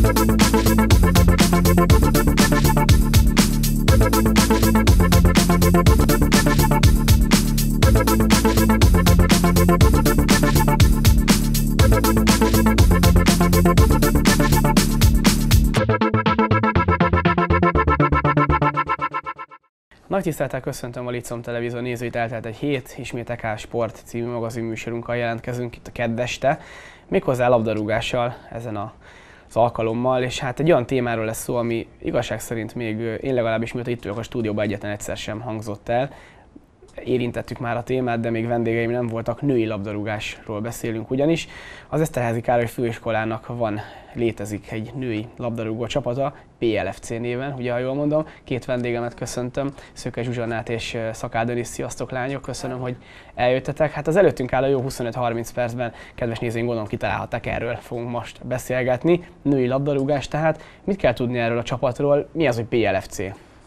Nagy tisztelettel köszöntöm a Licom Televízió nézőit, eltelt egy hét, ismét EK Sport című magazinműsorunkkal jelentkezünk itt a kedd este, méghozzá labdarúgással ezen az alkalommal, és hát egy olyan témáról lesz szó, ami igazság szerint még én legalábbis mióta itt vagyok a stúdióban egyetlen egyszer sem hangzott el. Érintettük már a témát, de még vendégeim nem voltak, női labdarúgásról beszélünk ugyanis. Az Eszterházy Károly Főiskolának létezik egy női labdarúgó csapata, PLFC néven, ugye ha jól mondom. Két vendégemet köszöntöm, Szőke Zsuzsannát és Szakád Denis. Sziasztok lányok, köszönöm, hogy eljöttetek. Hát az előttünk álló jó 25-30 percben, kedves nézőink, gondolom kitalálhatták, erről fogunk most beszélgetni. Női labdarúgás tehát. Mit kell tudni erről a csapatról? Mi az, hogy PLFC?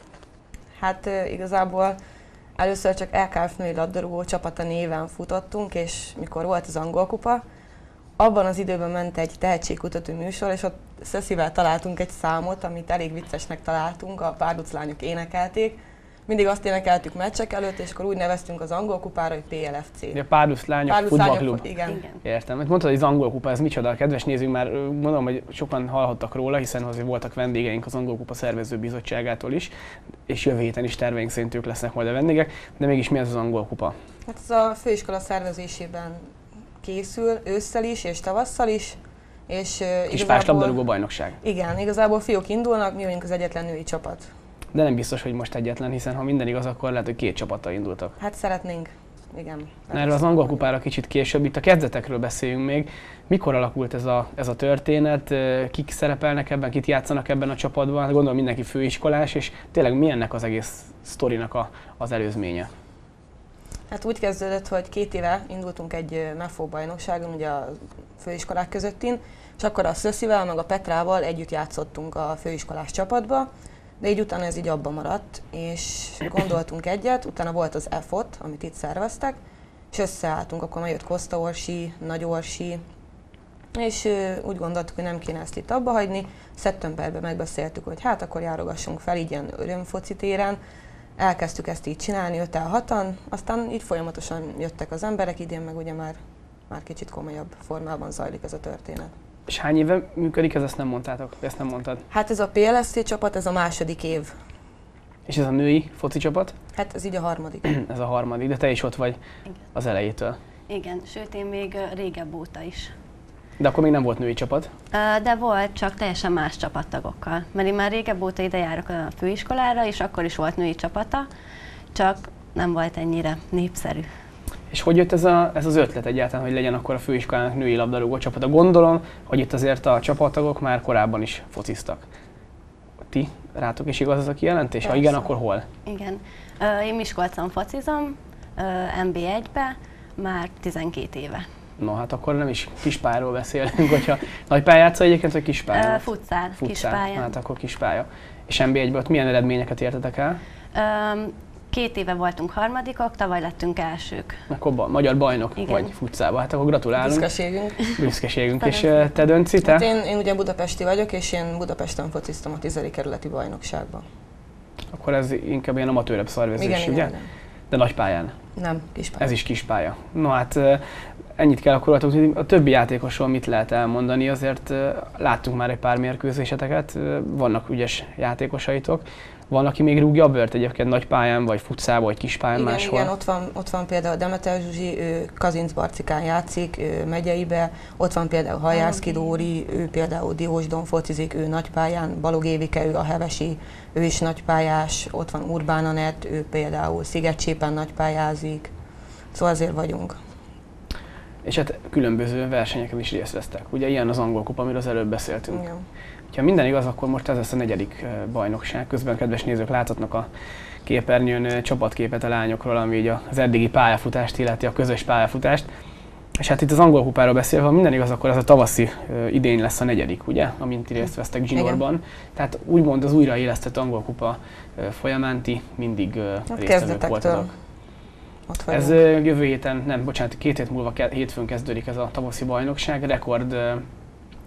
Hát igazából először csak LKF női labdarúgó csapata néven futottunk, és mikor volt az angol kupa, abban az időben ment egy tehetségkutató műsor, és ott Szeszivel találtunk egy számot, amit elég viccesnek találtunk, a párduc lányok énekelték. Mindig azt énekeltük meccsek előtt, és akkor úgy neveztünk az angol kupára, hogy PLFC. A párduc lányok futballklub. Igen. Értem. Mondtad, hogy az angol kupa, ez micsoda? A kedves nézőink már mondom, hogy sokan hallhattak róla, hiszen azért voltak vendégeink az angol kupa szervező bizottságától is, és jövő héten is terveink szerint ők lesznek majd a vendégek, de mégis mi ez az angol kupa? Hát ez a főiskola szervezésében készül, ősszel is és tavasszal is. És Kispárs labdarúgó bajnokság. Igen, igazából fiúk indulnak, mi vagyunk az egyetlen női csapat. De nem biztos, hogy most egyetlen, hiszen ha minden igaz, akkor lehet, hogy két csapattal indultak. Hát szeretnénk, igen. Erről az angol kupára kicsit később, itt a kezdetekről beszéljünk még. Mikor alakult ez a történet, kik szerepelnek ebben, kit játszanak ebben a csapatban? Gondolom mindenki főiskolás, és tényleg mi ennek az egész sztorinak az előzménye? Hát úgy kezdődött, hogy 2 éve indultunk egy MEFO bajnokságon, ugye a főiskolák közöttin, és akkor a Szöszivel, meg a Petrával együtt játszottunk a főiskolás csapatba, de így utána ez így abba maradt, és gondoltunk egyet, utána volt az EFOT, amit itt szerveztek, és összeálltunk, akkor majd jött Koszta Orsi, Nagy Orsi, és úgy gondoltuk, hogy nem kéne ezt itt abba hagyni. Szeptemberben megbeszéltük, hogy hát akkor járogassunk fel így ilyen örömfoci téren. Elkezdtük ezt így csinálni 5-6-an, aztán így folyamatosan jöttek az emberek, idén meg ugye már kicsit komolyabb formában zajlik ez a történet. És hány éve működik ez, ezt nem mondtátok? Ezt nem mondtad? Hát ez a PLSC csapat, ez a 2. év. És ez a női foci csapat? Hát ez így a 3. Ez a 3., de te is ott vagy. Igen. Az elejétől. Igen, sőt én még régebb óta is. De akkor még nem volt női csapat? De volt, csak teljesen más csapattagokkal. Mert én már régebb óta ide járok a főiskolára, és akkor is volt női csapata, csak nem volt ennyire népszerű. És hogy jött ez az ötlet egyáltalán, hogy legyen akkor a főiskolának női labdarúgó csapata? Gondolom, hogy itt azért a csapattagok már korábban is fociztak. Ti, rátok is igaz ez a kijelentés? Ha igen, akkor hol? Igen. Én Miskolcon focizom, NB1-be, már 12 éve. No, hát akkor nem is kispályáról beszélünk, hogyha nagypályán játszol egyébként, vagy kispályán? Futszál, kispályán. Hát akkor kispálya. És NB1-ben ott milyen eredményeket értetek el? 2 éve voltunk harmadikok, tavaly lettünk elsők. Akkor magyar bajnok vagy futszálba, hát akkor gratulálunk. Büszkeségünk. Büszkeségünk. És te Dönci, te? Hát én ugye budapesti vagyok, és én Budapesten fociztam a 10. kerületi bajnokságban. Akkor ez inkább ilyen amatőrebb szervezés, ugye? Igen. De nagypályán? Nem, kispálya. Ez is kispálya. No hát ennyit kell akkor tudni. A többi játékosról mit lehet elmondani? Azért láttunk már egy pár mérkőzéseteket, vannak ügyes játékosaitok. Van, aki még rúgja a bört egyébként nagypályán, vagy futszálba, vagy kispályán máshol? Igen, ott van például Demeter Zsuzsi, ő Kazincbarcikán játszik, ő Megyeibe, ott van például Hajászki Dóri, ő például Diósdon focizik, ő nagypályán, Balog Évike, ő a hevesi, ő is nagypályás, ott van Urbán Anett, ő például Szigetcsépen nagypályázik, szóval azért vagyunk. És hát különböző versenyeken is részt vesztek. Ugye ilyen az angol kupa, amiről az előbb beszéltünk. Igen. Ha minden igaz, akkor most ez lesz a 4. bajnokság. Közben kedves nézők láthatnak a képernyőn csapatképet a lányokról, ami így az eddigi pályafutást illeti, a közös pályafutást. És hát itt az angol kupáról beszélve, ha minden igaz, akkor ez a tavaszi idény lesz a 4., ugye? Amint ti részt vesztek juniorban. Tehát úgymond az újraélesztett angol kupa folyamán ti mindig résztvevők voltatok. Ez jövő héten, nem, bocsánat, 2 hét múlva hétfőn kezdődik ez a tavaszi bajnokság. Rekord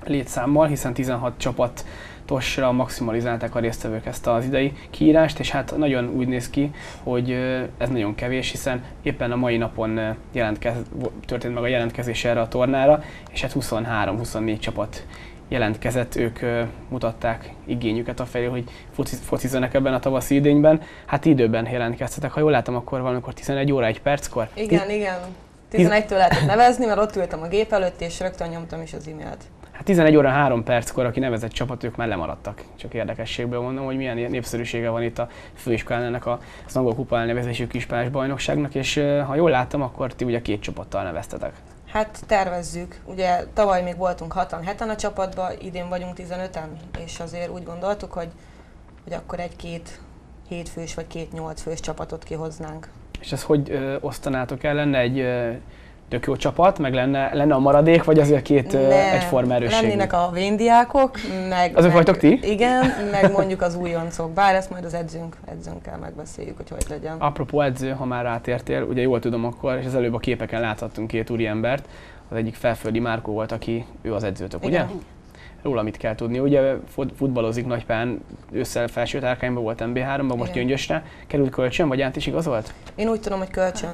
létszámmal, hiszen 16 csapatosra maximalizálták a résztvevők ezt az idei kiírást, és hát nagyon úgy néz ki, hogy ez nagyon kevés, hiszen éppen a mai napon történt meg a jelentkezés erre a tornára, és hát 23-24 csapat jelentkezett, ők mutatták igényüket afelé, hogy focizzanak ebben a tavaszi idényben. Hát időben jelentkeztetek, ha jól látom, akkor valamikor 11 óra 1 perckor. Igen. 11-től lehetett nevezni, mert ott ültem a gép előtt, és rögtön nyomtam is az e-mailt. Hát 11 óra 3 perckor, aki nevezett csapat, ők már lemaradtak. Csak érdekességből mondom, hogy milyen népszerűsége van itt a főiskolán ennek az angol kupa elnevezésű kispálás bajnokságnak, és ha jól láttam, akkor ti ugye 2 csapattal neveztetek. Hát tervezzük. Ugye tavaly még voltunk 6-7-en a csapatban, idén vagyunk 15-en, és azért úgy gondoltuk, hogy akkor egy 2 7 fős vagy 2 8 fős csapatot kihoznánk. És ezt hogy osztanátok el? Lenne egy tök jó csapat, meg lenne a maradék, vagy azért 2 egyforma erősségű? Lennének a véndiákok, meg... Azok vagytok ti? Igen, meg mondjuk az újoncok. Bár ezt majd az edzőnkkel megbeszéljük, hogy legyen. Apropó edző, ha már rátértél, ugye jól tudom akkor, és az előbb a képeken láthattunk 2 úriembert. Az egyik Felföldi Márkó volt, ő az edzőtök, ugye? Igen. Róla mit kell tudni? Ugye futballozik Nagypán, ősszel felső tárkányban volt MB3-ban, most Gyöngyösre. Került kölcsön, vagy át is igazolt? Én úgy tudom, hogy kölcsön.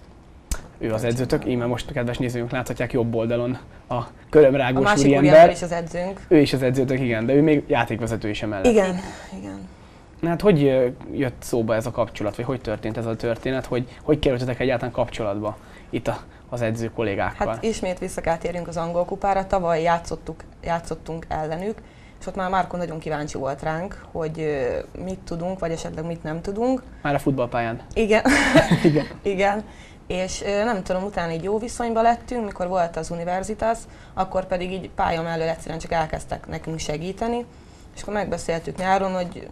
Ő az edzőtök, íme most kedves nézőink láthatják jobb oldalon a körömrágós úriember. A másik úriember is az edzőnk. Ő is az edzőtök, igen, de ő még játékvezető is emellett. Igen. Hát hogy jött szóba ez a kapcsolat, vagy hogy történt ez a történet, hogy kerültetek egyáltalán kapcsolatba itt az edző kollégákkal? Hát ismét vissza kell térjünk az angol kupára, tavaly játszottunk ellenük, és ott már Márko nagyon kíváncsi volt ránk, hogy mit tudunk, vagy esetleg mit nem tudunk. Már a futballpályán? Igen. Igen. És nem tudom, utána így jó viszonyba lettünk, mikor volt az Universitas, akkor pedig így pálya mellől egyszerűen csak elkezdtek nekünk segíteni, és akkor megbeszéltük nyáron, hogy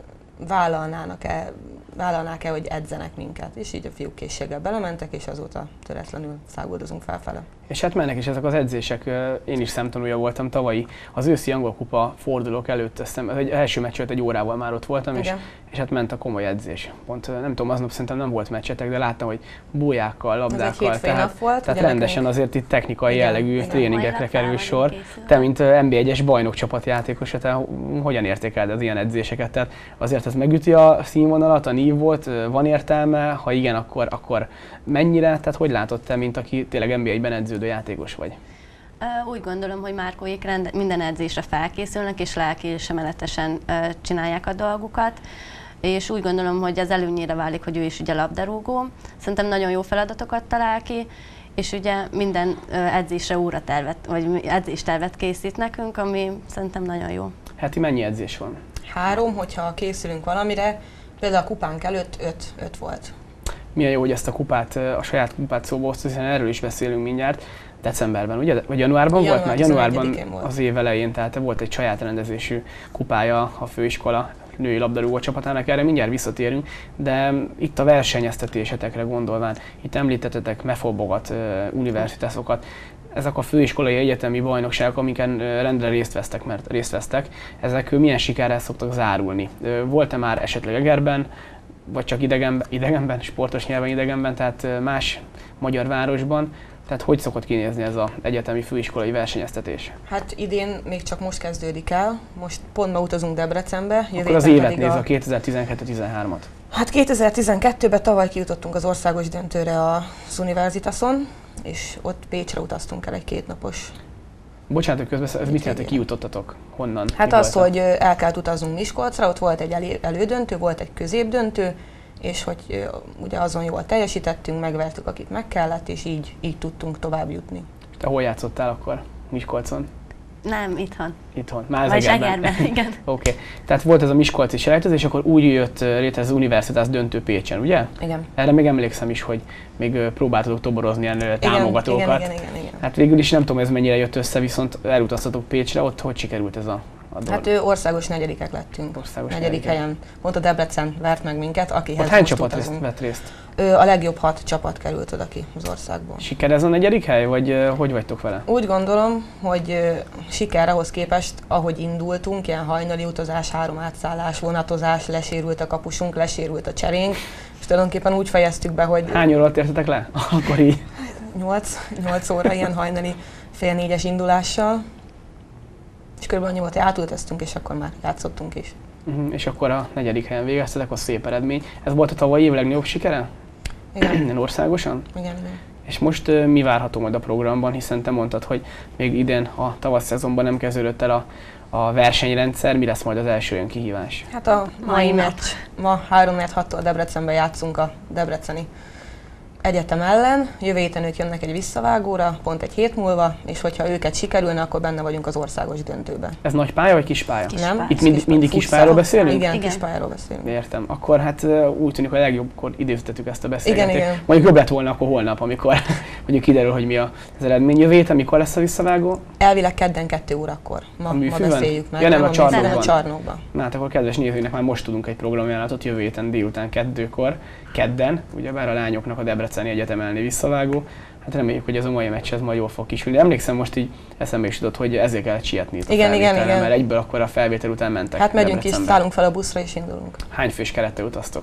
vállalnák-e, hogy edzenek minket. És így a fiúk készséggel belementek, és azóta töretlenül száguldozunk felfele. És hát mennek is ezek az edzések, én is szemtanúja voltam tavalyi, az őszi angol kupa fordulók előtt, egy első meccs előtt 1 órával már ott voltam, és hát ment a komoly edzés. Pont nem tudom, aznap szerintem nem volt meccsetek, de láttam, hogy bújákkal, labdákkal, tehát rendesen azért itt technikai jellegű tréningekre kerül sor. Te, mint NB1-es bajnokcsapatjátékos, te hogyan értékeled az ilyen edzéseket? Tehát azért ez megüti a színvonalat, a nívót, van értelme, ha igen, akkor mennyire? Tehát hogy látod te, mint aki tényleg NB1-ben edződő játékos vagy? Úgy gondolom, hogy Márkóék minden edzésre felkészülnek, és lelkiismeretesen csinálják a dolgukat. És úgy gondolom, hogy ez előnyére válik, hogy ő is ugye labdarúgó. Szerintem nagyon jó feladatokat talál ki, és ugye minden edzésre óratervet, vagy edzéstervet készít nekünk, ami szerintem nagyon jó. Heti mennyi edzés van? 3, hogyha készülünk valamire, például a kupánk előtt 5 volt. Milyen jó, hogy ezt a kupát, a saját kupát szóba hoztad, hiszen erről is beszélünk mindjárt. Decemberben, ugye? Vagy januárban volt már? Januárban az év elején, tehát volt egy saját rendezésű kupája a főiskola női labdarúgó csapatának, erre mindjárt visszatérünk, de itt a versenyeztetésetekre gondolván, itt említettetek MEFOB-okat, universitásokat, ezek a főiskolai egyetemi bajnokságok, amiken rendre részt vesztek, ezek milyen sikerrel szoktak zárulni? Volt-e már esetleg Egerben, vagy csak idegenben, sportos nyelven idegenben, tehát más magyar városban? Tehát hogy szokott kinézni ez az egyetemi főiskolai versenyeztetés? Hát idén még csak most kezdődik el, most pont ma utazunk Debrecenbe. Akkor az évet néz a 2012-13-at. Hát 2012-ben tavaly kijutottunk az országos döntőre az Universitason, és ott Pécsre utaztunk el egy 2 napos. Bocsánat, hogy közben, ez mit jelent, hogy kijutottatok? Honnan? Hát az, hogy el kellett utaznunk Miskolcra, ott volt egy elődöntő, volt egy középdöntő, és hogy ugye azon jól teljesítettünk, megvertük, akit meg kellett, és így tudtunk tovább jutni. Te hol játszottál akkor? Miskolcon? Nem, itthon. Itthon, már az Egerben. Igen. Oké. Tehát volt ez a miskolci selejtezés, és akkor úgy jött létre az Universitas döntő Pécsen, ugye? Igen. Erre még emlékszem is, hogy még próbáltatok toborozni ilyen támogatókat. Igen. Hát végül is nem tudom, ez mennyire jött össze, viszont elutaztatok Pécsre, ott hogy sikerült ez a dolog? Hát országos 4-ek lettünk. Országos 4. helyen. Pont a Debrecen vert meg minket, akihez ott hány csapat vett részt? A legjobb 6 csapat került oda ki az országból. Siker ez a 4. hely, vagy hogy vagytok vele? Úgy gondolom, hogy siker ahhoz képest, ahogy indultunk, ilyen hajnali utazás, 3 átszállás, vonatozás, lesérült a kapusunk, lesérült a cserénk, és tulajdonképpen úgy fejeztük be, hogy... Hány óra alatt értetek le? Akkor így? 8 óra ilyen hajnali fél 4-es indulással. És körülbelül annyi volt, hogy átülteztünk, és akkor már játszottunk is. És akkor a 4. helyen végeztetek, az szép eredmény. Ez volt a tavalyi év legnagyobb sikere? Igen. Országosan? Igen. És most mi várható majd a programban, hiszen te mondtad, hogy még idén a tavasz szezonban nem kezdődött el a versenyrendszer, mi lesz majd az első olyan kihívás? Hát a mai meccs, ma 3-6-tól Debrecenben játszunk a debreceni egyetem ellen. Jövő héten ők jönnek egy visszavágóra, pont egy hét múlva, és hogyha őket sikerülne, akkor benne vagyunk az országos döntőben. Ez nagy pálya vagy kis pálya? Nem? Itt mindig kis pályáról beszélünk? Igen, kis pályáról beszélünk. Értem. Akkor hát úgy tűnik, hogy legjobbkor időztettük ezt a beszélgetést. Igen. Mondjuk jobb lett volna akkor holnap, amikor mondjuk kiderül, hogy mi az eredmény. Jövő héten mikor lesz a visszavágó? Elvileg kedden 2 órakor. Ma beszéljük meg. Ja, nem a Csarnokban. Nem a Csarnokban. Na hát akkor kedves nézőinek már most tudunk egy programajánlatot jövő héten délután 2-kor, kedden, ugyebár a lányoknak a Debreceni Egyetem elleni visszavágó. Hát reméljük, hogy ez a mai meccs ez majd jól fog kisülni. Emlékszem, most így eszembe is jutott, hogy ezért kellett sietni itt a felvételre, mert egyből akkor a felvétel után mentek. Hát megyünk is, szállunk fel a buszra és indulunk. Hány fős kerettel utaztok?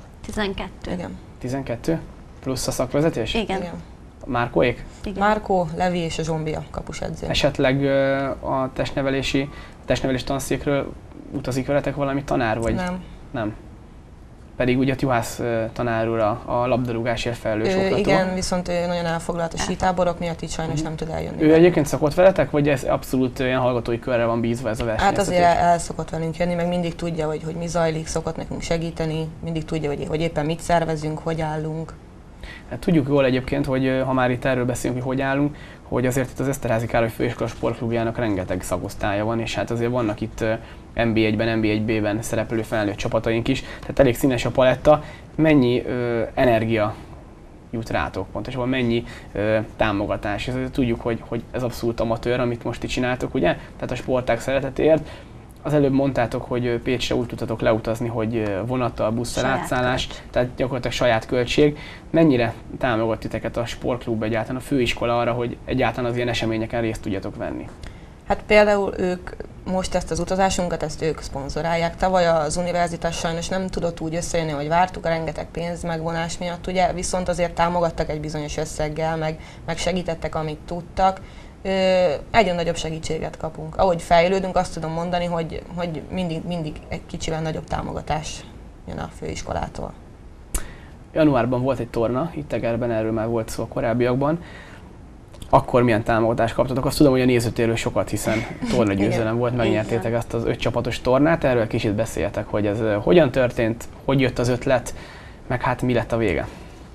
12. Igen. 12? Plusz a szakvezetés? Igen. Márkóék? Igen. Márkó, Levi és a Zsombia kapusedző. Esetleg a testnevelés tanszékről utazik veletek valami tanár, vagy? Nem. Pedig ugye a Juhász tanár úr a labdarúgásért felelős oktató. Igen, viszont ő nagyon elfoglalt a sítáborok miatt, így sajnos nem tud eljönni. Ő egyébként szokott veletek, vagy ez abszolút olyan hallgatói körre van bízva ez a versenyeztetés? Hát azért el szokott velünk jönni, meg mindig tudja, hogy mi zajlik, szokott nekünk segíteni, mindig tudja, hogy éppen mit szervezünk, hogy állunk. Hát tudjuk jól egyébként, hogy ha már itt erről beszélünk, hogy állunk, hogy azért itt az Eszterházy Károly Főiskola Sportklubjának rengeteg szakosztálya van, és hát azért vannak itt NB1-ben, NB1B-ben szereplő felnőtt csapataink is, tehát elég színes a paletta. Mennyi energia jut rátok pontosabban, mennyi támogatás? Tudjuk, hogy ez abszolút amatőr, amit most itt csináltok, ugye? Tehát a sportág szeretetéért. Az előbb mondtátok, hogy Pécsre úgy tudtatok leutazni, hogy vonattal, busszal átszállás, tehát gyakorlatilag saját költség. Mennyire támogat titeket a sportklub egyáltalán, a főiskola arra, hogy egyáltalán az ilyen eseményeken részt tudjatok venni? Hát például ők most ezt az utazásunkat, ezt ők szponzorálják. Tavaly az univerzitás sajnos nem tudott úgy összejönni, hogy vártuk a rengeteg pénz megvonás miatt, ugye, viszont azért támogattak egy bizonyos összeggel, meg segítettek, amit tudtak. Egyre nagyobb segítséget kapunk. Ahogy fejlődünk, azt tudom mondani, hogy mindig egy kicsivel nagyobb támogatás jön a főiskolától. Januárban volt egy torna, itt Egerben, erről már volt szó a korábbiakban. Akkor milyen támogatást kaptatok? Azt tudom, hogy a nézőtérről sokat, hiszen tornagyőzelem volt, megnyertétek ezt az 5 csapatos tornát. Erről kicsit beszéljetek, hogy ez hogyan történt, hogy jött az ötlet, meg hát mi lett a vége?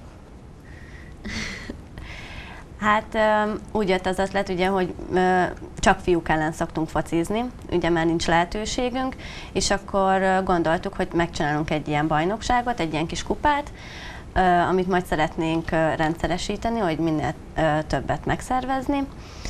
Hát úgy jött az ötlet, ugye, hogy csak fiúk ellen szoktunk focizni, ugye már nincs lehetőségünk, és akkor gondoltuk, hogy megcsinálunk egy ilyen bajnokságot, egy ilyen kis kupát, amit majd szeretnénk rendszeresíteni, hogy minél többet megszervezni.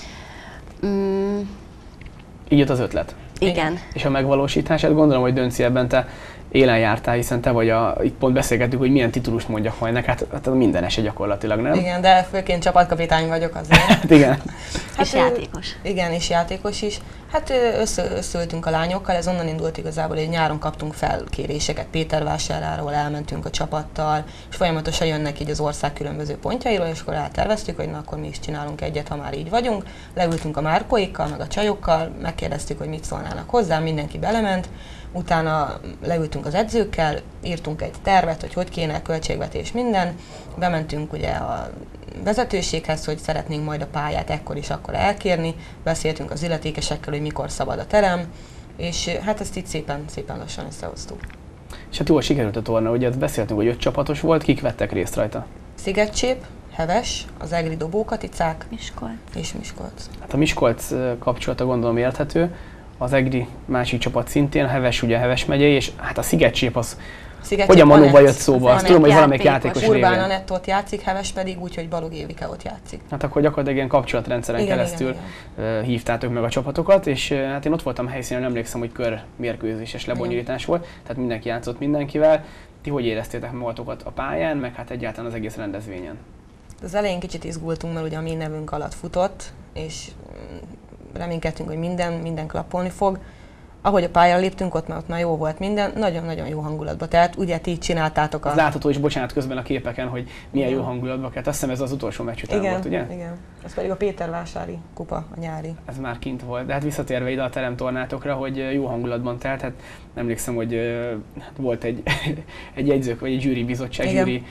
Így jött az ötlet? Igen. És a megvalósítását gondolom, hogy Dönci ebben te élen jártál, hiszen te vagy itt pont beszélgettük, hogy milyen titulust mondjak majd neked, hát minden esély gyakorlatilag, nem? Igen, de főként csapatkapitány vagyok azért. Hát igen. Hát és játékos. Igen, és játékos is. Hát összeültünk a lányokkal, ez onnan indult igazából, hogy nyáron kaptunk felkéréseket Pétervásárháról, elmentünk a csapattal, és folyamatosan jönnek így az ország különböző pontjairól, és akkor elterveztük, hogy na akkor mi is csinálunk egyet, ha már így vagyunk. Leültünk a márkóikkal, meg a csajokkal, megkérdeztük, hogy mit szólnának hozzá, mindenki belement. Utána leültünk az edzőkkel, írtunk egy tervet, hogy kéne, költségvetés, minden. Bementünk ugye a vezetőséghez, hogy szeretnénk majd a pályát ekkor is akkor elkérni. Beszéltünk az illetékesekkel, hogy mikor szabad a terem, és hát ezt így szépen lassan összehoztuk. És hát jól sikerült a torna, ugye beszéltünk, hogy 5 csapatos volt, kik vettek részt rajta? Szigetcsép, Heves, az egri Dobókaticák Miskolc. És Miskolc. Hát a Miskolc kapcsolata gondolom érthető. Az egri másik csapat szintén, Heves ugye Heves megyei, és hát a Szigetcsép az hogyan manóba jött szóba? Azt tudom, hogy valamelyik játékos Urbán révén. Anett ott játszik, Heves pedig úgy, hogy Balog Évike ott játszik. Hát akkor gyakorlatilag ilyen kapcsolatrendszeren keresztül hívtátok meg a csapatokat, és hát én ott voltam helyszínen, emlékszem, hogy körmérkőzéses lebonyolítás volt, tehát mindenki játszott mindenkivel. Ti hogy éreztétek magatokat a pályán, meg hát egyáltalán az egész rendezvényen? Az elején kicsit izgultunk, mert ugye a mi nevünk alatt futott, és reménykedtünk, hogy minden klappolni fog. ahogy a pályára léptünk, ott már jó volt minden, nagyon-nagyon jó hangulatban. Tehát ugye ti csináltátok az látható is, bocsánat, közben a képeken, hogy milyen jó hangulatban kell. Azt hiszem ez az utolsó meccs után volt, ugye? Igen. Ez pedig a Pétervásári kupa, a nyári. Ez már kint volt. De hát visszatérve ide a teremtornátokra, hogy jó hangulatban telt, hát emlékszem, hogy volt egy jegyzők, vagy egy zsűri bizottság,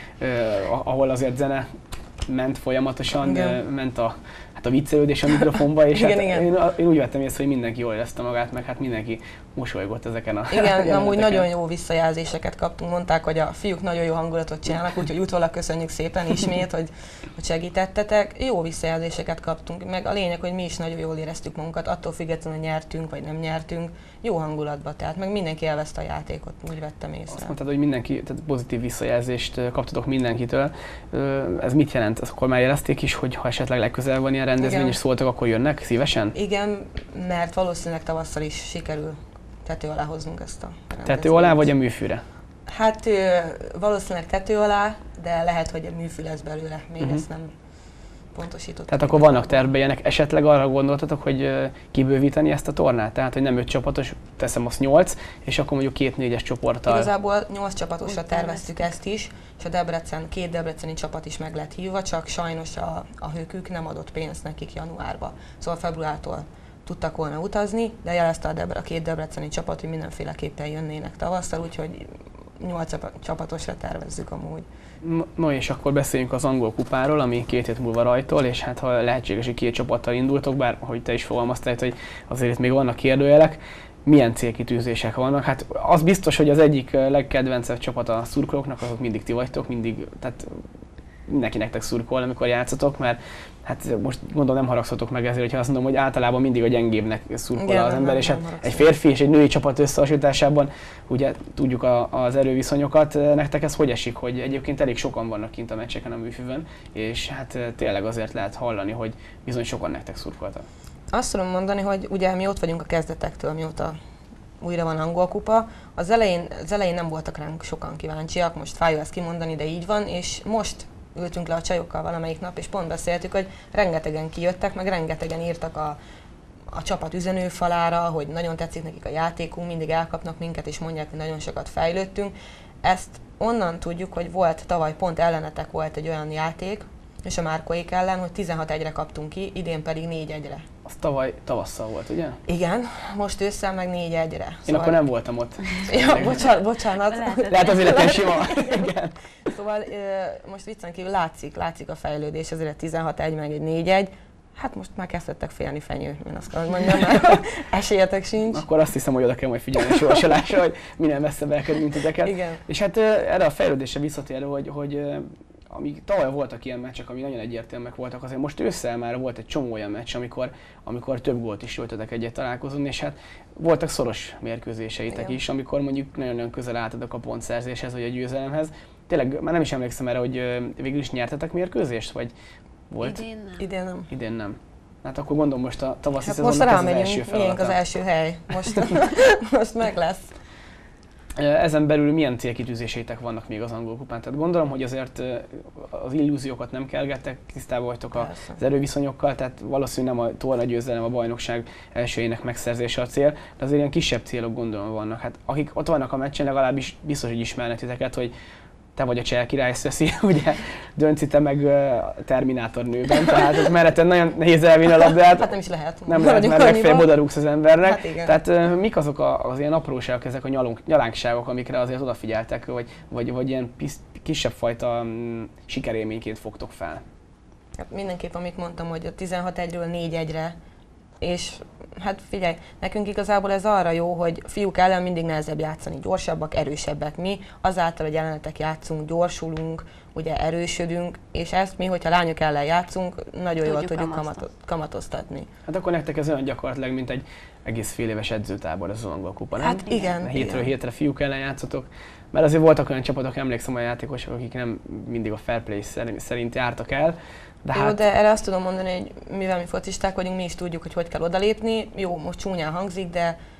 ahol azért zene ment folyamatosan, ment a viccelődés a mikrofonba, és én úgy vettem észre, hogy mindenki jól érezte magát, meg hát mindenki mosolygott ezeken a Igen, amúgy nagyon jó visszajelzéseket kaptunk, mondták, hogy a fiúk nagyon jó hangulatot csinálnak, úgyhogy utólag köszönjük szépen ismét, hogy segítettetek. Jó visszajelzéseket kaptunk, meg a lényeg, hogy mi is nagyon jól éreztük magunkat, attól függetlenül, hogy nyertünk vagy nem nyertünk, jó hangulatban, tehát meg mindenki élvezte a játékot, úgy vettem észre. Azt mondtad, hogy mindenki, tehát pozitív visszajelzést kaptatok mindenkitől. Ez mit jelent? Akkor már jelezték is, hogy ha esetleg legközelebb van ilyen rendezvény, és szóltak, akkor jönnek szívesen? Igen, mert valószínűleg tavasszal is sikerül tető alá hoznunk ezt a rendezvényt. Tető alá vagy a műfűre? Hát valószínűleg tető alá, de lehet, hogy a műfű lesz belőle, még ezt nem pontosítottuk. Tehát akkor vannak tervben ilyenek. Esetleg arra gondoltatok, hogy kibővíteni ezt a tornát? Tehát, hogy nem 5 csapatos, teszem azt 8, és akkor mondjuk 2-4-es csoporttal. Igazából 8 csapatosra terveztük ezt is, és a 2 debreceni csapat is meg lett hívva, csak sajnos a hőkük nem adott pénzt nekik januárba. Szóval februártól tudtak volna utazni, de jelezte a 2 debreceni csapat, hogy mindenféleképpen jönnének tavasszal, úgyhogy 8 csapatosra tervezzük amúgy. No és akkor beszéljünk az angol kupáról, ami 2 hét múlva rajtol, és hát ha lehetséges, hogy 2 csapattal indultok, bár ahogy te is fogalmaztál, hogy azért itt még vannak kérdőjelek, milyen célkitűzések vannak? Hát az biztos, hogy az egyik legkedvencebb csapat a szurkolóknak, azok mindig ti vagytok, mindig, tehát mindenki nektek szurkol, amikor játszotok, mert hát most gondolom nem haragszatok meg ezért, hogyha azt mondom, hogy általában mindig a gyengébbnek szurkol az ember, és hát egy férfi és egy női csapat összehasonlításában ugye tudjuk az erőviszonyokat. Nektek ez hogy esik, hogy egyébként elég sokan vannak kint a meccseken a műfűvön, és hát tényleg azért lehet hallani, hogy bizony sokan nektek szurkoltak. Azt tudom mondani, hogy ugye mi ott vagyunk a kezdetektől, mióta újra van angol kupa. Az elején nem voltak ránk sokan kíváncsiak, most fájó ezt kimondani, de így van, és most ültünk le a csajokkal valamelyik nap, és pont beszéltük, hogy rengetegen kijöttek, meg rengetegen írtak a csapat üzenőfalára, hogy nagyon tetszik nekik a játékunk, mindig elkapnak minket, és mondják, hogy nagyon sokat fejlődtünk. Ezt onnan tudjuk, hogy volt tavaly pont ellenetek volt egy olyan játék, és a Márkóék ellen, hogy 16-1-re kaptunk ki, idén pedig 4-1-re. Az tavaly tavasszal volt, ugye? Igen, most ősszel meg 4-1-re. Én akkor nem voltam ott. Ja, bocsánat. Lehet az életem sima. Igen. Szóval most viccen kívül látszik a fejlődés, azért 16-1 meg egy 4-1. Hát most már kezdtettek félni fenyő, én azt kell, hogy mondjam, mert esélyetek sincs. Akkor azt hiszem, hogy oda kell majd figyelni a sorsolásra, hogy minél messzebb elkerülünk titeket. Igen. És hát erre a fejlődésre visszatérő, hogy amíg tavaly voltak ilyen meccsek, ami nagyon egyértelműek voltak, azért most ősszel már volt egy csomó olyan meccs, amikor több gólt is jöttetek egyet találkozón, és hát voltak szoros mérkőzéseitek is, amikor mondjuk nagyon-nagyon közel álltatok a pontszerzéshez, vagy a győzelemhez. Tényleg már nem is emlékszem erre, hogy végül is nyertetek mérkőzést, vagy volt? Idén nem. Hát akkor gondolom most a tavaszi szezonnak ez az első feladata. Az első hely. Most meg lesz. Ezen belül milyen célkitűzéseitek vannak még az angol kupán? Tehát gondolom, hogy azért az illúziókat nem kelgettek, tisztában vagytok az erőviszonyokkal, tehát valószínűleg nem a torna győzelem, a bajnokság elsőjének megszerzése a cél, de azért ilyen kisebb célok gondolom vannak. Hát akik ott vannak a meccsen, legalábbis biztos, hogy ismernek titeket, hogy te vagy a cseh király, Szöszi, ugye Dönci, te meg Terminátor nőben, tehát ez melletted nagyon nehéz elvinni a labdát. Hát nem is lehet. Nem lehet, mert legfeljebb odarúgsz az embernek. Hát igen. Tehát mik azok az ilyen apróságok, ezek a nyalánkságok, amikre azért odafigyeltek, vagy ilyen kisebb fajta sikerélményként fogtok fel? Hát mindenképp, amit mondtam, hogy a 16-1-ről 4-1-re, és hát figyelj, nekünk igazából ez arra jó, hogy fiúk ellen mindig nehezebb játszani, gyorsabbak, erősebbek mi, azáltal, hogy jelenetek játszunk, gyorsulunk, ugye erősödünk, és ezt mi, hogyha lányok ellen játszunk, nagyon jól tudjuk kamatoztatni. Hát akkor nektek ez olyan gyakorlatilag, mint egy egész fél éves edzőtábor az angol kupa, nem? Hát igen. Hétről hétre fiúk ellen játszotok, mert azért voltak olyan csapatok, emlékszem a játékosok, akik nem mindig a fair play szerint jártak el. De erre azt tudom mondani, hogy mivel mi focisták vagyunk, mi is tudjuk, hogy kell odalépni. Jó, most csúnyán hangzik, de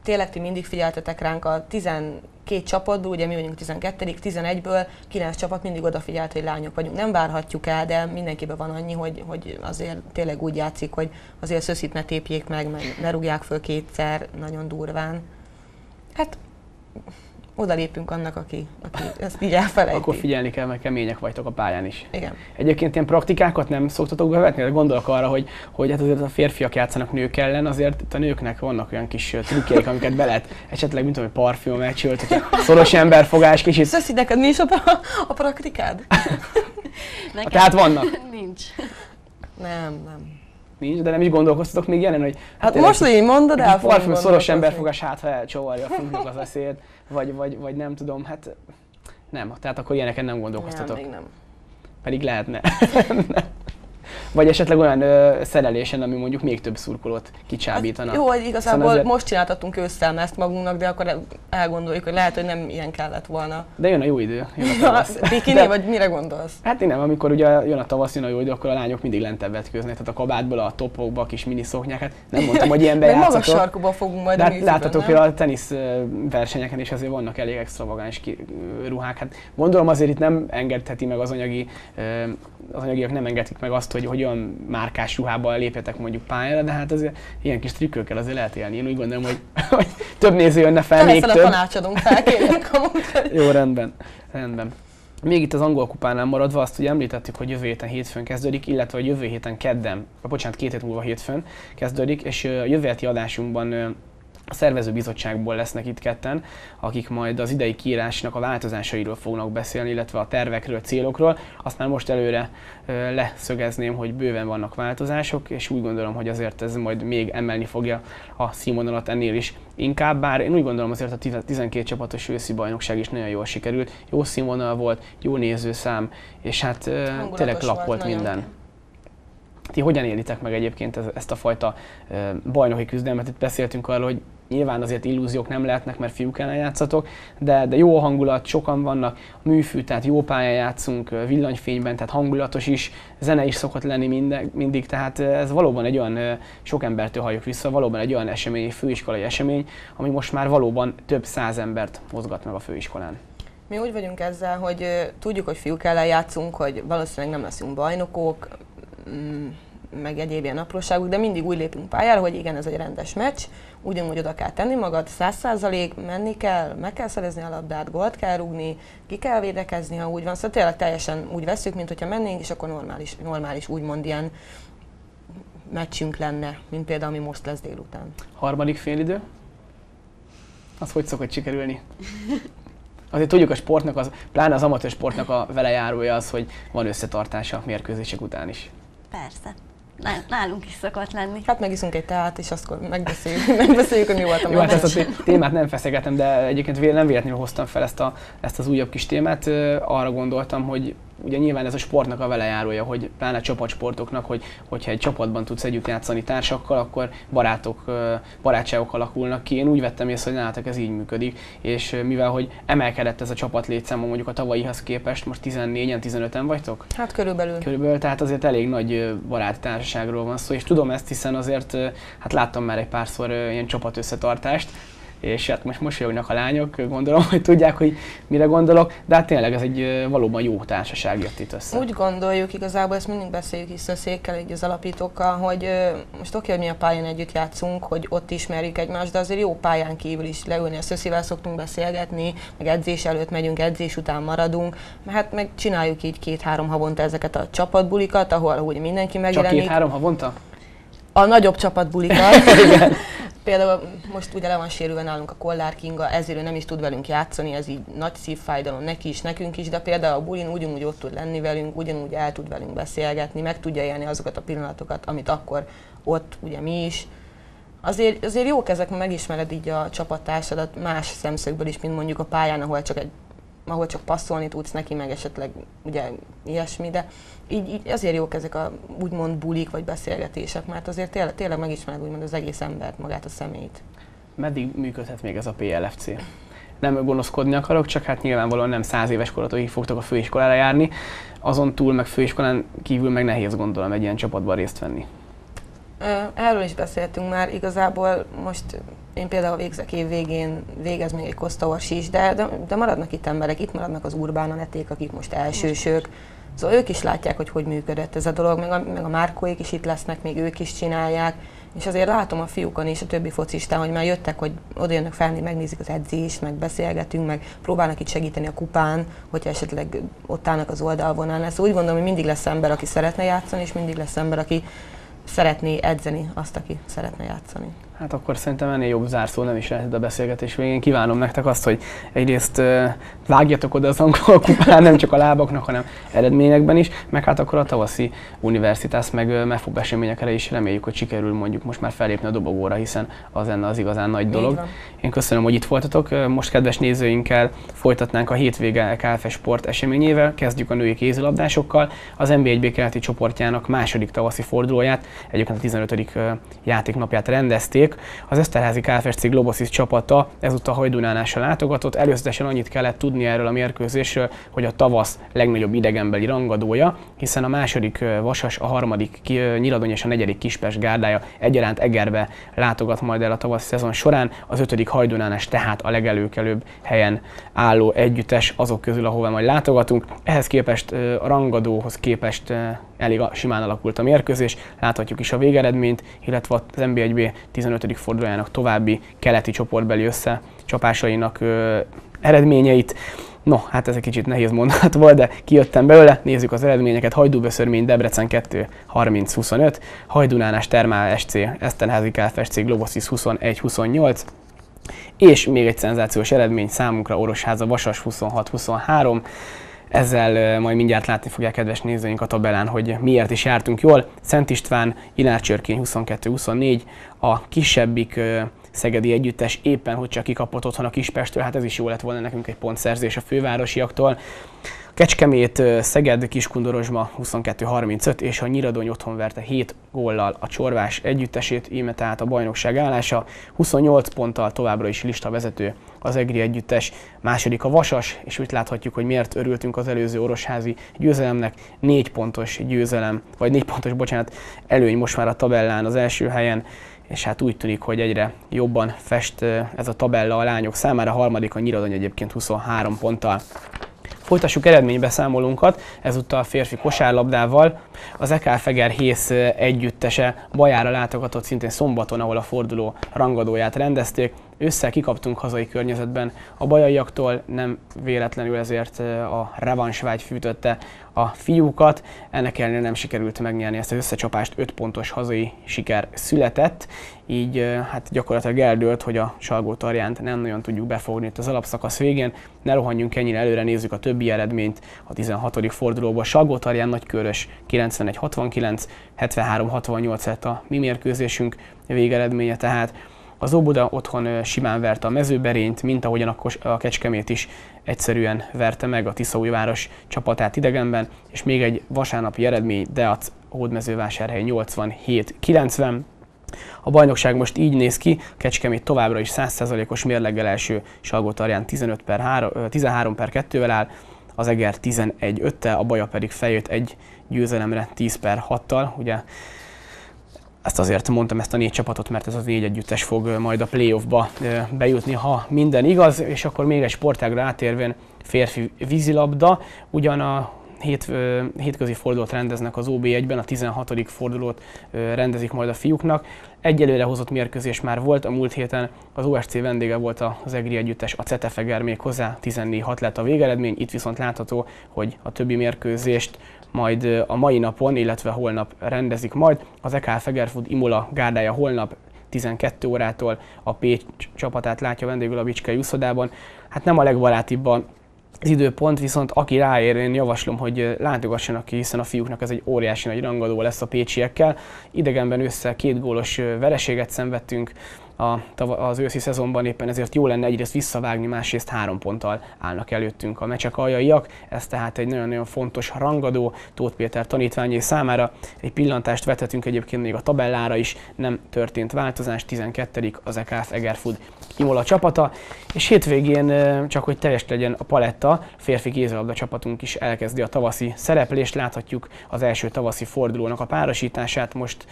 tényleg ti mindig figyeltetek ránk a 12 csapatból, ugye mi vagyunk 12., 11-ből 9 csapat mindig odafigyelt, hogy lányok vagyunk. Nem várhatjuk el, de mindenkiben van annyi, hogy azért tényleg úgy játszik, hogy azért Szöszit ne tépjék meg ne rúgják föl kétszer nagyon durván. Hát oda lépünk annak, aki ezt így elfelejti. Akkor figyelni kell, mert kemények vagytok a pályán is. Igen. Egyébként ilyen praktikákat nem szoktatok bevetni? Gondolok arra, hogy hát azért a férfiak játszanak nők ellen, azért itt a nőknek vannak olyan kis trükkjeik, amiket be lehet esetleg, mint tudom, parfüm meccsölt, hogyha szoros emberfogás kicsit. Szöszi, neked mi is a praktikád? Tehát vannak? Nincs. Nem. Nincs, de nem is gondolkoztatok még jelen, hogy... Hát most, hogy így mondod, el fogom parfüm, szoros emberfogás, hát ha elcsavarja a fűnek az eszét, vagy nem tudom, hát nem, tehát akkor ilyeneken nem gondolkoztatok. Nem, még nem. Pedig lehetne. Vagy esetleg olyan szerelésen, ami mondjuk még több szurkolót kicsábítana. Hát jó, hogy igazából azért... most csináltatunk ősszel ezt magunknak, de akkor elgondoljuk, hogy lehet, hogy nem ilyen kellett volna. De jön a jó idő, jön a tavasz. Bikini, vagy mire gondolsz? Hát én nem, amikor ugye jön a tavasz, jön a jó idő, akkor a lányok mindig lentebb vetkőznek, tehát a kabátból, a topokba, a kis miniszoknyák, hát nem mondtam, hogy ilyenben játszatok. Magas sarkuba fogunk majd a műfőben, láthatok például a tenisz versenyeken is azért vannak elég extravagáns ruhák. Hát gondolom azért itt nem engedheti meg az anyagiak nem engedik meg azt, hogy olyan márkás ruhában lépjetek mondjuk pályára, de hát azért ilyen kis trükkökkel azért lehet élni. Én úgy gondolom, hogy több néző jönne fel, még több. a tanácsadónk felkérjük a Jó, rendben. Még itt az angol kupánál maradva azt ugye említettük, hogy jövő héten hétfőn kezdődik, illetve hogy jövő héten kedden, bocsánat, 2 hét múlva hétfőn kezdődik, és a jövő heti adásunkban a szervezőbizottságból lesznek itt ketten, akik majd az idei kiírásnak a változásairól fognak beszélni, illetve a tervekről, célokról. Azt már most előre leszögezném, hogy bőven vannak változások, és úgy gondolom, hogy azért ez majd még emelni fogja a színvonalat ennél is inkább, bár én úgy gondolom azért a 12 csapatos őszi bajnokság is nagyon jól sikerült, jó színvonal volt, jó nézőszám, és hát tényleg lappolt minden. Ti hogyan élitek meg egyébként ezt a fajta bajnoki küzdelmet? Itt beszéltünk arról, hogy nyilván azért illúziók nem lehetnek, mert fiúk ellen játszatok, de jó a hangulat, sokan vannak, a műfű, tehát jó pályán játszunk, villanyfényben, tehát hangulatos is, zene is szokott lenni mindig, tehát ez valóban egy olyan, sok embertől halljuk vissza, valóban egy olyan esemény, főiskolai esemény, ami most már valóban több 100 embert mozgat meg a főiskolán. Mi úgy vagyunk ezzel, hogy tudjuk, hogy fiúk ellen játszunk, hogy valószínűleg nem leszünk bajnokok, meg egyéb ilyen apróságok, de mindig úgy lépünk pályára, hogy igen, ez egy rendes meccs, ugyanúgy oda kell tenni magad, 100%, menni kell, meg kell szerezni a labdát, gólt kell rúgni, ki kell védekezni, ha úgy van. Szóval tényleg teljesen úgy veszük, mint hogyha mennénk, és akkor normális úgymond ilyen meccsünk lenne, mint például, ami most lesz délután. Harmadik félidő? Az hogy szokott sikerülni? Azért tudjuk a sportnak, pláne az amatőr sportnak a velejárója az, hogy van összetartása mérkőzések után is. Persze. Nálunk is szokott lenni. Hát megiszunk egy teát, és azt megbeszéljük, hogy mi volt a meccs. Jó, hát ezt a témát nem feszegetem, de egyébként nem véletlenül hoztam fel ezt az újabb kis témát. Arra gondoltam, hogy ugye nyilván ez a sportnak a velejárója, hogy pláne csapatsportoknak, hogyha egy csapatban tudsz együtt játszani társakkal, akkor barátságok alakulnak ki. Én úgy vettem észre, hogy nálatok ez így működik, és mivel hogy emelkedett ez a csapat létszáma mondjuk a tavalyihoz képest, most 14-en, 15-en vagytok? Hát körülbelül. Tehát azért elég nagy baráti társaságról van szó, és tudom ezt, hiszen azért hát láttam már egy párszor ilyen csapatösszetartást, és hát most mosolyognak a lányok, gondolom, hogy tudják, hogy mire gondolok, de hát tényleg ez egy valóban jó társaság jött itt össze. Úgy gondoljuk, igazából ezt mindig beszéljük is a székkel, így az alapítókkal, hogy most oké, hogy mi a pályán együtt játszunk, hogy ott ismerjük egymást, de azért jó pályán kívül is leülni, a Szöszivel szoktunk beszélgetni, meg edzés előtt megyünk, edzés után maradunk, hát meg csináljuk így 2-3 havonta ezeket a csapatbulikat, ahol úgy mindenki megjelenik. Csak 2-3 havonta? A nagyobb csapatbulikat. Például most ugye le van sérülve nálunk a Kollár Kinga, ezért ő nem is tud velünk játszani, ez így nagy szívfájdalom neki is, nekünk is, de például a bulin ugyanúgy ott tud lenni velünk, ugyanúgy el tud velünk beszélgetni, meg tudja élni azokat a pillanatokat, amit akkor ott ugye mi is. Azért jók ezek, megismered így a csapattársadat más szemszögből is, mint mondjuk a pályán, ahol csak passzolni tudsz neki, meg esetleg ugye ilyesmi, de így azért jók ezek a úgymond bulik vagy beszélgetések, mert azért tényleg megismered úgymond az egész embert, magát a személyt. Meddig működhet még ez a PLFC? Nem gonoszkodni akarok, csak hát nyilvánvalóan nem 100 éves korotokig fogtok a főiskolára járni, azon túl meg főiskolán kívül meg nehéz gondolom egy ilyen csapatban részt venni. Erről is beszéltünk már, igazából most én például végzek év végén, végez még egy Kosztaos is, de maradnak itt emberek, itt maradnak az Urbánaneték, akik most elsősök, szóval ők is látják, hogy működött ez a dolog, meg a Márkóik is itt lesznek, még ők is csinálják, és azért látom a fiúkon és a többi focistán, hogy már jöttek, hogy oda jönnek fel, megnézik az edzést, meg beszélgetünk, meg próbálnak itt segíteni a kupán, hogyha esetleg ott állnak az oldalvonalnál. Szóval úgy gondolom, hogy mindig lesz ember, aki szeretne játszani, és mindig lesz ember, aki szeretné edzeni azt, aki szeretne játszani. Hát akkor szerintem ennél jobb zárszó nem is lehet a beszélgetés végén. Kívánom nektek azt, hogy egyrészt vágjatok oda az angol kupán, nem csak a lábaknak, hanem eredményekben is, meg hát akkor a tavaszi Universitas meg MEFOB eseményekre is reméljük, hogy sikerül mondjuk most már fellépni a dobogóra, hiszen az lenne az igazán nagy dolog. Én köszönöm, hogy itt voltatok. Most kedves nézőinkkel folytatnánk a hétvége KFS Sport eseményével. Kezdjük a női kézilabdásokkal. Az NB1B keleti csoportjának második tavaszi fordulóját, egyébként a 15. játéknapját rendezték. Az Eszterházi KFSC Globosis csapata ezúttal Hajdunánásra látogatott. Előzetesen annyit kellett tudni erről a mérkőzésről, hogy a tavasz legnagyobb idegenbeli rangadója, hiszen a második Vasas, a harmadik Nyíradony és a negyedik Kispest gárdája egyaránt Egerbe látogat majd el a tavaszi szezon során. Az 5. Hajdunánás tehát a legelőkelőbb helyen álló együttes azok közül, ahova majd látogatunk. Ehhez képest a rangadóhoz képest elég simán alakult a mérkőzés, láthatjuk is a végeredményt, illetve az NB1B 15. fordulójának további keleti csoportbeli összecsapásainak eredményeit. No, hát ez egy kicsit nehéz mondat volt, de kijöttem belőle, nézzük az eredményeket. Hajdú-Böszörmény, Debrecen 2-30-25, Hajdunánás, Termál SC, Eszterházi KFSC, Globosis 21-28, és még egy szenzációs eredmény számunkra, Orosháza Vasas 26-23. Ezzel majd mindjárt látni fogják kedves nézőink a tabellán, hogy miért is jártunk jól. Szent István, Inárcsörkény 22-24, a kisebbik szegedi együttes éppen, hogy csak kikapott otthon a Kispesttől, hát ez is jó lett volna nekünk egy pontszerzés a fővárosiaktól. Kecskemét, Szeged, Kiskundorozsma 22-35, és a Nyíradony otthon verte 7 góllal a Csorvás együttesét, íme tehát a bajnokság állása. 28 ponttal továbbra is listavezető az EGRI együttes, második a Vasas, és úgy láthatjuk, hogy miért örültünk az előző orosházi győzelemnek. 4 pontos győzelem, vagy 4 pontos, bocsánat, előny most már a tabellán az első helyen, és hát úgy tűnik, hogy egyre jobban fest ez a tabella a lányok számára. A harmadik a Nyíradony egyébként 23 ponttal. Folytassuk eredménybeszámolónkat, ezúttal a férfi kosárlabdával. Az EK Fegerhész együttese Bajára látogatott szintén szombaton, ahol a forduló rangadóját rendezték. Ősszel kikaptunk hazai környezetben a bajaiaktól, nem véletlenül ezért a revansvágy fűtötte a fiúkat. Ennek ellenére nem sikerült megnyerni ezt az összecsapást, 5 pontos hazai siker született, így hát gyakorlatilag eldőlt, hogy a Salgótarjánt nem nagyon tudjuk befogni itt az alapszakasz végén. Ne rohanjunk ennyire előre, nézzük a többi eredményt. A 16. fordulóban Salgótarján Nagykőrös 91-69, 73-68 lett a mi mérkőzésünk végeredménye tehát. Az Óbuda otthon simán verte a Mezőberényt, mint ahogyan a Kecskemét is egyszerűen verte meg a Tiszaújváros csapatát idegenben, és még egy vasárnapi eredmény, Deac Hódmezővásárhely 87-90. A bajnokság most így néz ki, Kecskemét továbbra is 100%-os mérleggel első, Salgótarján 13/2-vel áll, az Eger 11/5-tel, a Baja pedig feljött egy győzelemre 10/6-tal. Ugye ezt azért mondtam, ezt a 4 csapatot, mert ez az 4 együttes fog majd a playoffba bejutni, ha minden igaz. És akkor még egy sportágra átérvén, férfi vízilabda, ugyan a hétközi fordulót rendeznek az OB1-ben, a 16. fordulót rendezik majd a fiúknak. Egyelőre hozott mérkőzés már volt, a múlt héten az OSC vendége volt az EGRI együttes, a Cetefeger még hozzá, 14-6 lett a végeredmény, itt viszont látható, hogy a többi mérkőzést majd a mai napon, illetve holnap rendezik majd. Az EK Fegerfud Imola gárdája holnap 12 órától a Pécs csapatát látja vendégül a Bicskei úszodában. Hát nem a legbarátibb az időpont, viszont aki ráér, én javaslom, hogy látogassanak ki, hiszen a fiúknak ez egy óriási nagy rangadó lesz a pécsiekkel. Idegenben össze 2 gólos vereséget szenvedtünk az őszi szezonban, éppen ezért jó lenne egyrészt visszavágni, másrészt 3 ponttal állnak előttünk a meccsek aljaiak. Ez tehát egy nagyon-nagyon fontos rangadó Tóth Péter tanítványai számára. Egy pillantást vethetünk egyébként még a tabellára is, nem történt változás, 12. az EKF Egerfud Imola csapata, és hétvégén, csak hogy teljes legyen a paletta, férfi kézilabda csapatunk is elkezdi a tavaszi szereplést. Láthatjuk az első tavaszi fordulónak a párosítását. Most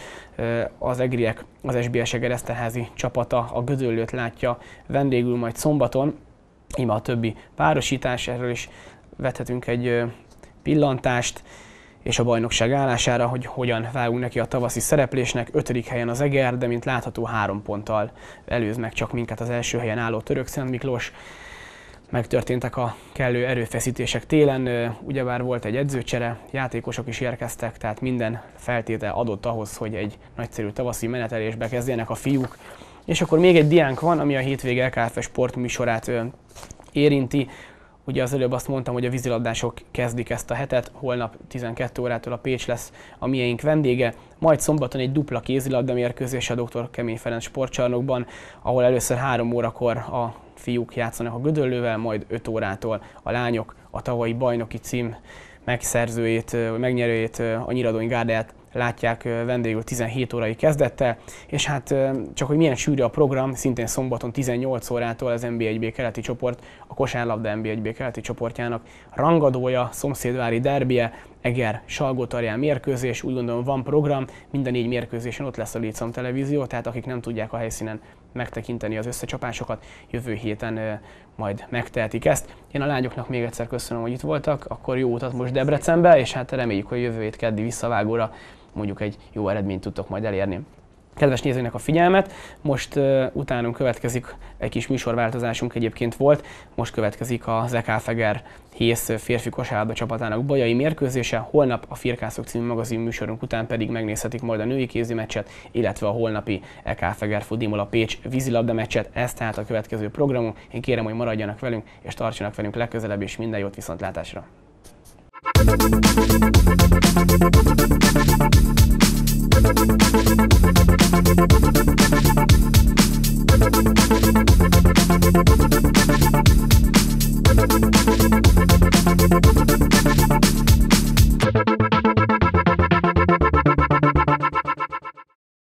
az egriek, az SBS Eger-Eszterházi csapata a Gödöllőt látja vendégül majd szombaton. Íme a többi párosítás, erről is vethetünk egy pillantást, és a bajnokság állására, hogy hogyan vágunk neki a tavaszi szereplésnek. 5. helyen az Eger, de mint látható 3 ponttal előz meg csak minket az első helyen álló Törökszent Miklós. Megtörténtek a kellő erőfeszítések télen, ugyebár volt egy edzőcsere, játékosok is érkeztek, tehát minden feltétel adott ahhoz, hogy egy nagyszerű tavaszi menetelésbe kezdjenek a fiúk. És akkor még egy diánk van, ami a hétvége EKF Sport műsorát érinti. Ugye az előbb azt mondtam, hogy a vízilabdások kezdik ezt a hetet, holnap 12 órától a Pécs lesz a miénk vendége, majd szombaton egy dupla kézilabda mérkőzés a Dr. Kemény Ferenc sportcsarnokban, ahol először 3 órakor a fiúk játszanak a Gödöllővel, majd 5 órától a lányok a tavalyi bajnoki cím megszerzőjét, megnyerőjét, a Nyíradói Gárdát látják vendégül 17 órai kezdettel, és hát csak hogy milyen sűrű a program, szintén szombaton 18 órától az NB1B keleti csoport, a kosárlabda NB1B keleti csoportjának rangadója, szomszédvári derbije, Eger-Salgótarján mérkőzés, úgy gondolom van program, minden 4 mérkőzésen ott lesz a Létszom televízió, tehát akik nem tudják a helyszínen megtekinteni az összecsapásokat, jövő héten majd megtehetik ezt. Én a lányoknak még egyszer köszönöm, hogy itt voltak, akkor jó utat most Debrecenbe, és hát reméljük, hogy jövő hét keddi visszavágóra mondjuk egy jó eredményt tudtok majd elérni. Kedves nézőknek a figyelmet, most utánunk következik egy kis műsorváltozásunk, egyébként volt, most következik az EKF Eger Hész férfi kosárlabda csapatának bajai mérkőzése, holnap a Firkászok című magazin műsorunk után pedig megnézhetik majd a női kézi meccset, illetve a holnapi EKF Egerfud Imola Pécs vízilabda meccset, ez tehát a következő programunk. Én kérem, hogy maradjanak velünk és tartsanak velünk legközelebb, és minden jót, viszontlátásra!